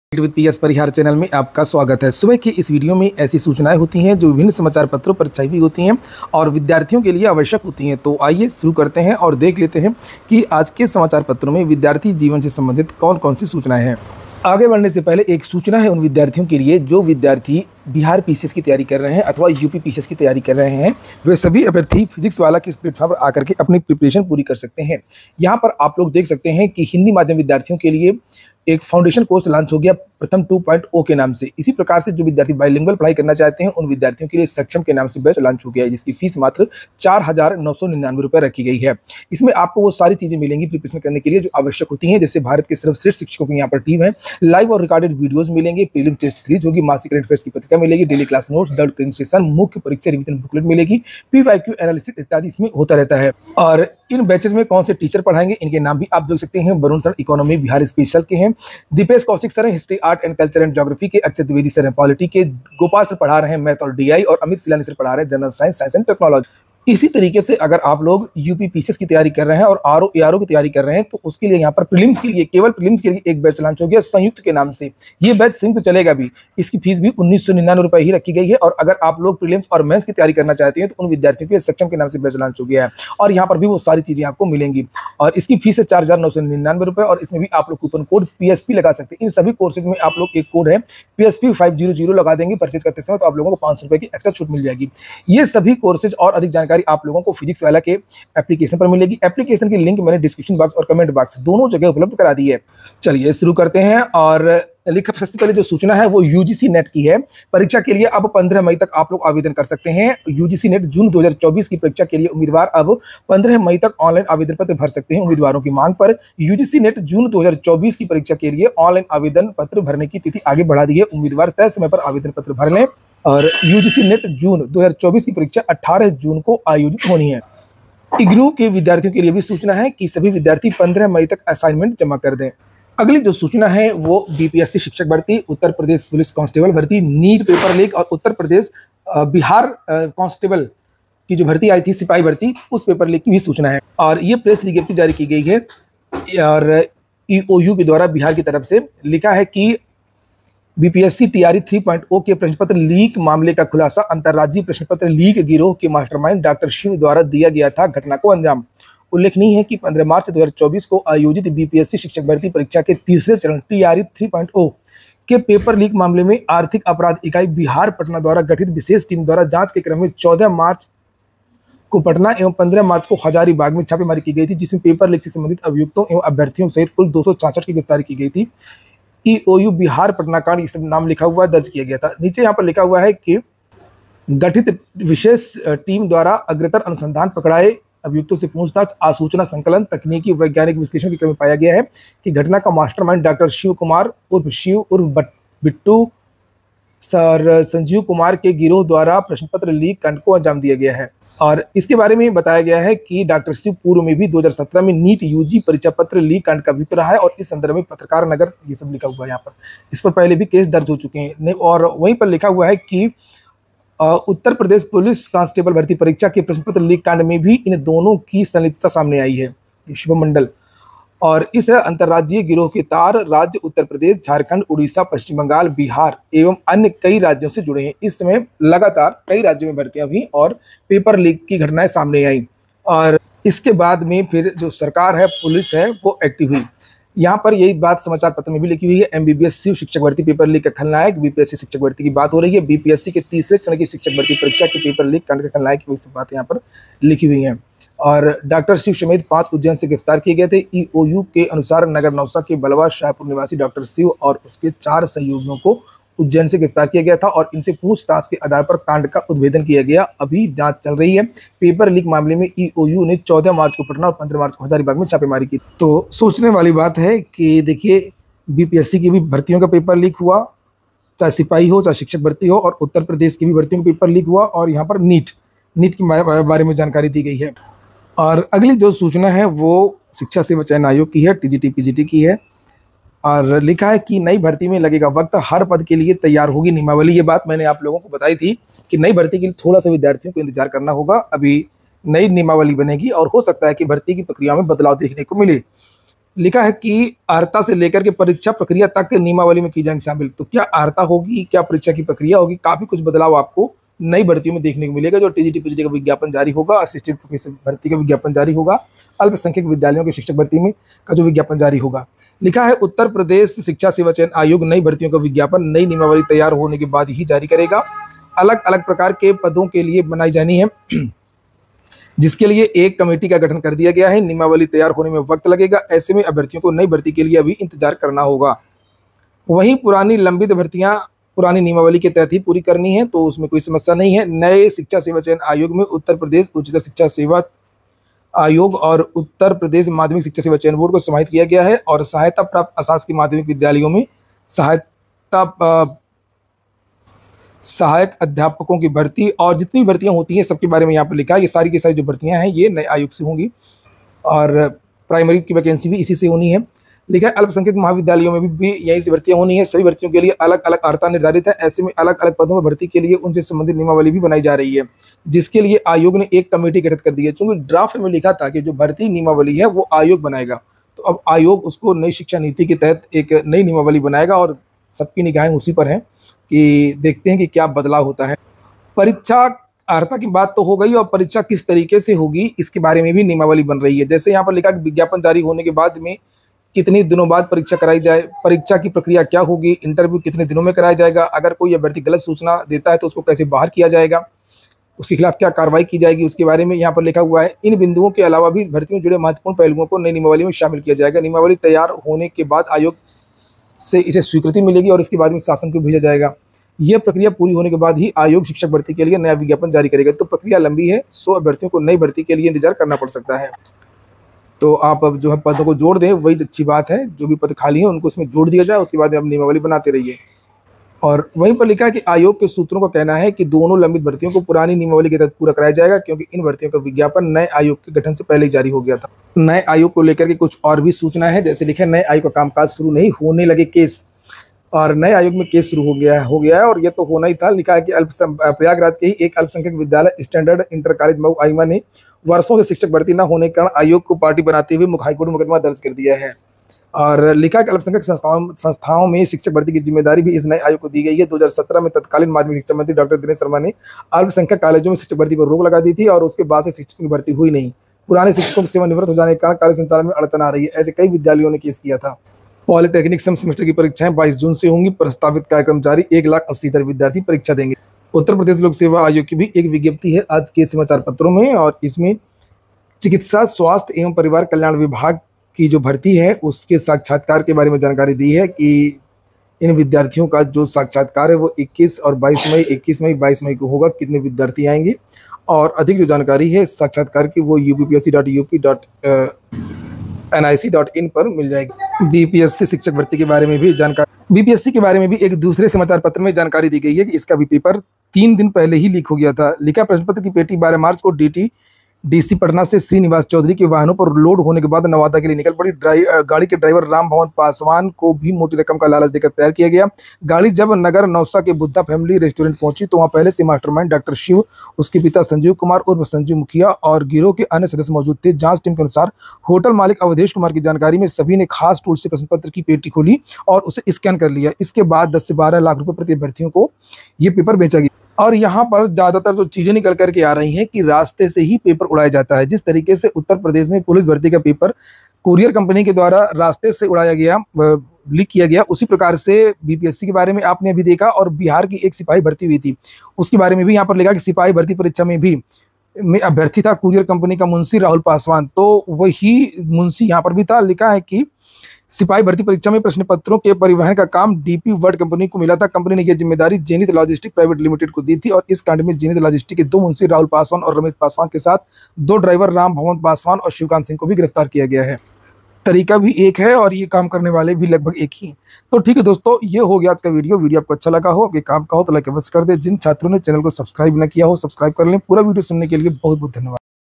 With PS Parihar channel में आपका स्वागत है। सुबह की इस वीडियो में ऐसी सूचनाएं होती हैं जो विभिन्न समाचार पत्रों पर छपी होती हैं और विद्यार्थियों के लिए आवश्यक होती हैं। तो आइए शुरू करते हैं और देख लेते हैं कि आज के समाचार पत्रों में विद्यार्थी जीवन से संबंधित कौन कौन सी सूचनाएं हैं। आगे बढ़ने से पहले एक सूचना है उन विद्यार्थियों के लिए जो विद्यार्थी बिहार पीसीएस की तैयारी कर रहे हैं अथवा यूपी पीसीएस की तैयारी कर रहे हैं। वे सभी अभ्यर्थी फिजिक्स वाला के इस प्लेटफॉर्म पर आकर के अपनी प्रिपरेशन पूरी कर सकते हैं। यहाँ पर आप लोग देख सकते हैं कि हिंदी माध्यम विद्यार्थियों के लिए एक फाउंडेशन कोर्स लॉन्च हो गया प्रथम 2.0 के नाम से। इसी प्रकार से जो विद्यार्थी बाइलिंगुअल पढ़ाई करना चाहते हैं उन विद्यार्थियों के लिए सक्षम के नाम से बैच लॉन्च हो गया है, जिसकी फीस मात्र 4,999 रुपये रखी गई है। इसमें आपको वो सारी चीजें मिलेंगी प्रिपरेशन करने के लिए जो आवश्यक होती हैं, जैसे भारत के सर्वश्रेष्ठ शिक्षकों की यहाँ पर टीम है, लाइव और रिकॉर्डेड वीडियोज मिलेंगे, प्रीलिम टेस्ट सीरीज होगी, मासिक करंट अफेयर्स की पत्रिका मिलेगी, daily class notes, doubt clearing session, मुख्य परीक्षा रिवीजन बुकलेट मिलेगी, पीवाईक्यू एनालिसिस इत्यादि इसमें होता रहता है। और इन बैचेस में कौन से टीचर पढ़ाएंगे इनके नाम भी आप देख सकते हैं। Varun sir economy Bihar special के हैं, Deepesh Kaushik sir history art and culture and geography के, अक्षय द्विवेदी सर हैं पॉलिटी के, गोपाल सर पढ़ा रहे हैं मैथ और डीआई, और अमित सिलानी सर पढ़ा रहे हैं general science, science and technology. इसी तरीके से अगर आप लोग यूपी पीसीएस की तैयारी कर रहे हैं और आरओ एआरओ की तैयारी कर रहे हैं तो उसके लिए यहाँ पर प्रीलिम्स के लिए, केवल प्रीलिम्स के लिए एक बैच लॉन्च हो गया संयुक्त के नाम से। ये बैच संयुक्त चलेगा भी, इसकी फीस भी 1999 रुपये ही रखी गई है। और अगर आप लोग प्रीलिम्स और मेंस की तैयारी करना चाहते हैं तो उन विद्यार्थियों के लिए सक्षम के नाम से बैच लॉन्च हो गया है और यहाँ पर भी वो सारी चीजें आपको मिलेंगी। और इसकी फीस है 4,999 रुपये और इसमें भी आप लोग कूपन कोड पीएसपी लगा सकते हैं। इन सभी कोर्सेज में आप लोग एक कोड है पीएसपी 500 लगा देंगे परचेज करते समय, तो आप लोगों को 500 रुपये की एक्स्ट्रा छूट मिल जाएगी। ये सभी कोर्सेज और अधिक जानकारी आप लोगों को फिजिक्स वाला के एप्लीकेशन पर मिलेगी। एप्लीकेशन की लिंक मैंने डिस्क्रिप्शन बॉक्स और कमेंट बॉक्स दोनों जगह उपलब्ध करा दी है। चलिए शुरू करते हैं। और सबसे पहले जो सूचना है वो यूजीसी नेट की है। परीक्षा के लिए अब 15 मई तक आप लोग आवेदन कर सकते हैं। यूजीसी नेट जून 2024 की परीक्षा के लिए उम्मीदवार अब 15 मई तक ऑनलाइन आवेदन पत्र भर सकते हैं। उम्मीदवारों की मांग पर यूजीसी नेट जून 2024 की परीक्षा के लिए ऑनलाइन आवेदन पत्र भरने की तिथि आगे बढ़ा दी है। उम्मीदवार तय समय पर आवेदन पत्र भर लें। और यूजीसी नेट जून 2024 की परीक्षा 18 जून को आयोजित होनी है। इग्नू के विद्यार्थियों के लिए भी सूचना है कि सभी विद्यार्थी 15 मई तक असाइनमेंट जमा कर दें। अगली जो सूचना है वो बीपीएससी शिक्षक भर्ती, उत्तर प्रदेश पुलिस कांस्टेबल भर्ती, नीट पेपर लीक और उत्तर प्रदेश बिहार कांस्टेबल की जो भर्ती आई थी सिपाही भर्ती, उस पेपर लीक की भी सूचना है। और ये प्रेस विज्ञप्ति जारी की गई है और ईओयू के द्वारा बिहार की तरफ से लिखा है कि बीपीएससी टीआरई 3.0 के प्रश्नपत्र लीक मामले का खुलासा अंतर्राज्यीय प्रश्नपत्र लीक गिरोह के मास्टरमाइंड डॉक्टर शिव द्वारा दिया गया था, घटना को अंजाम। उल्लेखनीय है कि 15 मार्च 2024 को आयोजित बीपीएससी शिक्षक भर्ती परीक्षा के तीसरे चरण टीआरई 3.0 के पेपर लीक मामले में आर्थिक अपराध इकाई बिहार पटना द्वारा गठित विशेष टीम द्वारा जांच के क्रम में 14 मार्च को पटना एवं 15 मार्च को हजारीबाग में छापेमारी की गई थी, जिसमें पेपर लीक से संबंधित अभियुक्तों एवं अभ्यर्थियों सहित कुल 266 की गिरफ्तारी की गई थी। ईओयू बिहार पटना कांड इस नाम लिखा हुआ दर्ज किया गया था। नीचे यहाँ पर लिखा हुआ है कि गठित विशेष टीम द्वारा अग्रतर अनुसंधान, पकड़ाए अभियुक्तों से पूछताछ, आसूचना संकलन, तकनीकी वैज्ञानिक विश्लेषण के क्रम में पाया गया है कि घटना का मास्टरमाइंड डॉक्टर शिव कुमार उर्फ शिव उर्फ बिट्टू सर संजीव कुमार के गिरोह द्वारा प्रश्नपत्र लीक कांड को अंजाम दिया गया है। और इसके बारे में बताया गया है कि डॉक्टर शिव पूर्व में भी 2017 में नीट यूजी परीक्षा पत्र लीक कांड का अभियुक्त रहा है और इस संदर्भ में पत्रकार नगर ये सब लिखा हुआ है। यहाँ पर इस पर पहले भी केस दर्ज हो चुके हैं। और वहीं पर लिखा हुआ है कि उत्तर प्रदेश पुलिस कांस्टेबल भर्ती परीक्षा के प्रश्नपत्र लीक कांड में भी इन दोनों की संलिप्तता सामने आई है। शुभम मंडल और इस अंतर्राज्यीय गिरोह के तार राज्य उत्तर प्रदेश, झारखंड, उड़ीसा, पश्चिम बंगाल, बिहार एवं अन्य कई राज्यों से जुड़े हैं। इस समय लगातार कई राज्यों में भर्तियां हुई और पेपर लीक की घटनाएं सामने आई और इसके बाद में फिर जो सरकार है, पुलिस है, वो एक्टिव हुई। यहाँ पर यही बात समाचार पत्र में भी लिखी हुई है। एमबीबीएस शिव शिक्षक भर्ती पेपर लीक का खलनायक, बीपीएससी शिक्षक भर्ती की बात हो रही है। बीपीएससी के तीसरे चरण की शिक्षक भर्ती परीक्षा के पेपर लीक कांड का खलनायक की वही बात यहाँ पर लिखी हुई है। और डॉक्टर शिव समेत 5 उज्जैन से गिरफ्तार किए गए थे। ईओयू के अनुसार नगर नौसा के बलवा शाहपुर निवासी डॉक्टर शिव और उसके 4 सहयोगियों को उज्जैन से गिरफ्तार किया गया था और इनसे पूछताछ के आधार पर कांड का उद्भेदन किया गया। अभी जांच चल रही है। पेपर लीक मामले में ईओयू ने 14 मार्च को पटना और 15 मार्च को हजारीबाग में छापेमारी की। तो सोचने वाली बात है कि देखिए बीपीएससी की भी भर्तियों का पेपर लीक हुआ, चाहे सिपाही हो चाहे शिक्षक भर्ती हो, और उत्तर प्रदेश की भी भर्तियों का पेपर लीक हुआ और यहाँ पर नीट के बारे में जानकारी दी गई है। और अगली जो सूचना है वो शिक्षा सेवा चयन आयोग की है, टीजीटी पीजीटी की है। और लिखा है कि नई भर्ती में लगेगा वक्त, हर पद के लिए तैयार होगी नियमावली। ये बात मैंने आप लोगों को बताई थी कि नई भर्ती के लिए थोड़ा सा विद्यार्थियों को इंतजार करना होगा। अभी नई नियमावली बनेगी और हो सकता है कि भर्ती की प्रक्रिया में बदलाव देखने को मिले। लिखा है कि अर्हता से लेकर के परीक्षा प्रक्रिया तक नियमावली में की जाएंगी शामिल। तो क्या अर्हता होगी, क्या परीक्षा की प्रक्रिया होगी, काफी कुछ बदलाव आपको नई भर्तियों में देखने को मिलेगा। जो टीजीटी पीजीटी का विज्ञापन जारी होगा, असिस्टेंट प्रोफेसर भर्ती का विज्ञापन जारी होगा, अल्पसंख्यक विद्यालयों के शिक्षक भर्ती में का जो विज्ञापन जारी होगा। लिखा है उत्तर प्रदेश शिक्षा सेवा चयन आयोग नई भर्तियों का विज्ञापन नई नियमावली तैयार होने के बाद ही जारी करेगा। अलग अलग प्रकार के पदों के लिए बनाई जानी है, जिसके लिए एक कमेटी का गठन कर दिया गया है। नियमावली तैयार होने में वक्त लगेगा, ऐसे में अभ्यर्थियों को नई भर्ती के लिए अभी इंतजार करना होगा। वहीं पुरानी लंबित भर्तियां पुरानी नियमावली के तहत ही पूरी करनी है, तो उसमें कोई समस्या नहीं है। नए शिक्षा सेवा चयन आयोग में उत्तर प्रदेश उच्चतर शिक्षा सेवा आयोग और उत्तर प्रदेश माध्यमिक शिक्षा सेवा चयन बोर्ड को समाहित किया गया है। और सहायता प्राप्त अशासकीय माध्यमिक विद्यालयों में सहायक अध्यापकों की भर्ती और जितनी भर्तियां होती हैं सबके बारे में यहाँ पर लिखा है। ये सारी की सारी जो भर्तियां हैं ये नए आयोग से होंगी और प्राइमरी की वैकेंसी भी इसी से होनी है। लिखा है अल्पसंख्यक महाविद्यालयों में भी यही से भर्तियां होनी है। सभी भर्तियों के लिए अलग अलग अर्हता निर्धारित है। ऐसे में अलग अलग पदों में भर्ती के लिए उनसे संबंधित नियमावली भी बनाई जा रही है, जिसके लिए आयोग ने एक कमेटी गठित कर दी है। चूंकि ड्राफ्ट में लिखा था कि जो भर्ती नियमावली है वो आयोग बनाएगा, तो अब आयोग उसको नई शिक्षा नीति के तहत एक नई नियमावली बनाएगा और सबकी निगाहें उसी पर हैं कि देखते हैं कि क्या बदलाव होता है। परीक्षा अर्हता की बात तो हो गई, और परीक्षा किस तरीके से होगी इसके बारे में भी नियमावली बन रही है। जैसे यहाँ पर लिखा कि विज्ञापन जारी होने के बाद में कितने दिनों बाद परीक्षा कराई जाए, परीक्षा की प्रक्रिया क्या होगी, इंटरव्यू कितने दिनों में कराया जाएगा, अगर कोई अभ्यर्थी गलत सूचना देता है तो उसको कैसे बाहर किया जाएगा, उसके खिलाफ क्या कार्रवाई की जाएगी, उसके बारे में यहाँ पर लिखा हुआ है। इन बिंदुओं के अलावा भी भर्ती में जुड़े महत्वपूर्ण पहलुओं को नई नियमावली में शामिल किया जाएगा। नियमावली तैयार होने के बाद आयोग से इसे स्वीकृति मिलेगी और इसके बाद में शासन को भेजा जाएगा। यह प्रक्रिया पूरी होने के बाद ही आयोग शिक्षक भर्ती के लिए नया विज्ञापन जारी करेगा। तो प्रक्रिया लंबी है, 100 अभ्यर्थियों को नई भर्ती के लिए इंतजार करना पड़ सकता है। तो आप अब जो है पदों को जोड़ दें, वही अच्छी बात है। जो भी पद खाली हैं उनको उसमें जोड़ दिया जाए, उसके बाद आप नियमावली बनाते रहिए। और वहीं पर लिखा है कि आयोग के सूत्रों का कहना है कि दोनों लंबित भर्तियों को पुरानी नियमावली के तहत पूरा कराया जाएगा, क्योंकि इन भर्तियों का विज्ञापन नए आयोग के गठन से पहले ही जारी हो गया था। नए आयोग को लेकर के कुछ और भी सूचना है। जैसे लिखे नए आयोग का कामकाज शुरू नहीं होने लगे केस, और नए आयोग में केस शुरू हो गया है और ये तो होना ही था। लिखा है कि प्रयागराज के ही एक अल्पसंख्यक विद्यालय standard inter college Mau Aima ने वर्षों से शिक्षक भर्ती न होने के कारण आयोग को पार्टी बनाते हुए हाईकोर्ट में मुकदमा दर्ज कर दिया है। और लिखा कि अल्पसंख्यक संस्थाओं में शिक्षक भर्ती की जिम्मेदारी भी इस नए आयोग को दी गई है। 2017 में तत्कालीन माध्यमिक शिक्षा मंत्री डॉक्टर दिनेश शर्मा ने अल्पसंख्यक कॉलेजों में शिक्षक भर्ती पर रोक लगा दी थी और उसके बाद से शिक्षकों की भर्ती हुई नहीं। पुराने शिक्षकों की सेवानिवृत्त हो जाने के कारण कार्य संचालन में अड़चन आ रही है। ऐसे कई विद्यालयों ने केस किया था। पॉलिटेक्निक सेमेस्टर की परीक्षाएं 22 जून से होंगी। प्रस्तावित कार्यक्रम जारी, 1,80,000 विद्यार्थी परीक्षा देंगे। उत्तर प्रदेश लोक सेवा आयोग की भी एक विज्ञप्ति है आज के समाचार पत्रों में, और इसमें चिकित्सा स्वास्थ्य एवं परिवार कल्याण विभाग की जो भर्ती है उसके साक्षात्कार के बारे में जानकारी दी है कि इन विद्यार्थियों का जो साक्षात्कार है वो 21 और 22 मई को होगा। कितने विद्यार्थी आएंगे और अधिक जो जानकारी है साक्षात्कार की वो upsc.up.nic.in पर मिल जाएगी। बीपीएससी शिक्षक भर्ती के बारे में भी जानकारी, बीपीएससी के बारे में भी एक दूसरे समाचार पत्र में जानकारी दी गई है कि इसका भी पेपर 3 दिन पहले ही लीक हो गया था। लिखा प्रश्न पत्र की पेटी 12 मार्च को डीसी पटना से श्रीनिवास चौधरी के वाहनों पर लोड होने के बाद नवादा के लिए निकल पड़ी। गाड़ी के ड्राइवर राम भवन पासवान को भी मोटी रकम का लालच देकर तैयार किया गया। गाड़ी जब नगर नौसा के बुद्धा फैमिली रेस्टोरेंट पहुंची तो वहां पहले से मास्टरमाइंड डॉक्टर शिव, उसके पिता संजीव कुमार उर्फ संजीव मुखिया और गिरोह के अन्य सदस्य मौजूद थे। जांच टीम के अनुसार होटल मालिक अवधेश कुमार की जानकारी में सभी ने खास टूल से प्रश्न पत्र की पेटी खोली और उसे स्कैन कर लिया। इसके बाद 10 से 12 लाख रुपए प्रति अभ्यर्थियों को ये पेपर बेचा गया। और यहाँ पर ज़्यादातर जो चीज़ें निकल करके आ रही हैं कि रास्ते से ही पेपर उड़ाया जाता है। जिस तरीके से उत्तर प्रदेश में पुलिस भर्ती का पेपर कुरियर कंपनी के द्वारा रास्ते से उड़ाया गया, लीक किया गया, उसी प्रकार से बीपीएससी के बारे में आपने अभी देखा। और बिहार की एक सिपाही भर्ती हुई थी, उसके बारे में भी यहाँ पर लिखा कि सिपाही भर्ती परीक्षा में भी अभ्यर्थी था कुरियर कंपनी का मुंशी राहुल पासवान, तो वही मुंशी यहाँ पर भी था। लिखा है कि सिपाही भर्ती परीक्षा में प्रश्न पत्रों के परिवहन का काम डीपी वर्ल्ड कंपनी को मिला था। कंपनी ने यह जिम्मेदारी जेनिथ लॉजिस्टिक प्राइवेट लिमिटेड को दी थी और इस कांड में जेनिथ लॉजिस्टिक के 2 मुंशी राहुल पासवान और रमेश पासवान के साथ 2 ड्राइवर राम भवन पासवान और शिवकांत सिंह को भी गिरफ्तार किया गया है। तरीका भी एक है और ये काम करने वाले भी लगभग एक ही। तो ठीक है दोस्तों, ये हो गया आज का वीडियो आपको अच्छा लगा हो, आपके काम का हो तो लाइक अवश्य कर दे। जिन छात्रों ने चैनल को सब्सक्राइब न किया हो सब्सक्राइब कर लें। पूरा वीडियो सुनने के लिए बहुत बहुत धन्यवाद।